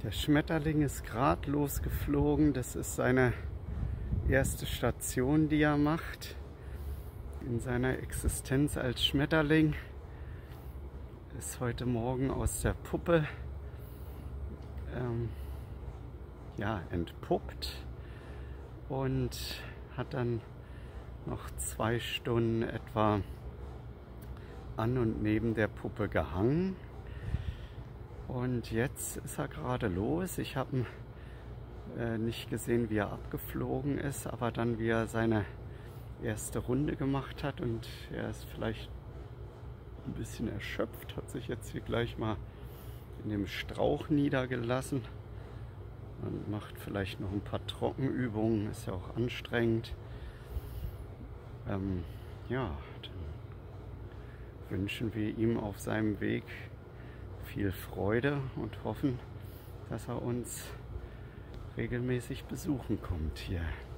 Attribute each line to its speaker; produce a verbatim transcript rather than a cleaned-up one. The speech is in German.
Speaker 1: Der Schmetterling ist gerade losgeflogen. Das ist seine erste Station, die er macht in seiner Existenz als Schmetterling. Ist heute Morgen aus der Puppe ähm, ja, entpuppt und hat dann noch zwei Stunden etwa an und neben der Puppe gehangen. Und jetzt ist er gerade los. Ich habe ihn äh, nicht gesehen, wie er abgeflogen ist, aber dann, wie er seine erste Runde gemacht hat, und er ist vielleicht ein bisschen erschöpft, hat sich jetzt hier gleich mal in dem Strauch niedergelassen und macht vielleicht noch ein paar Trockenübungen, ist ja auch anstrengend. Ähm, ja, dann wünschen wir ihm auf seinem Weg viel Freude und hoffen, dass er uns regelmäßig besuchen kommt hier.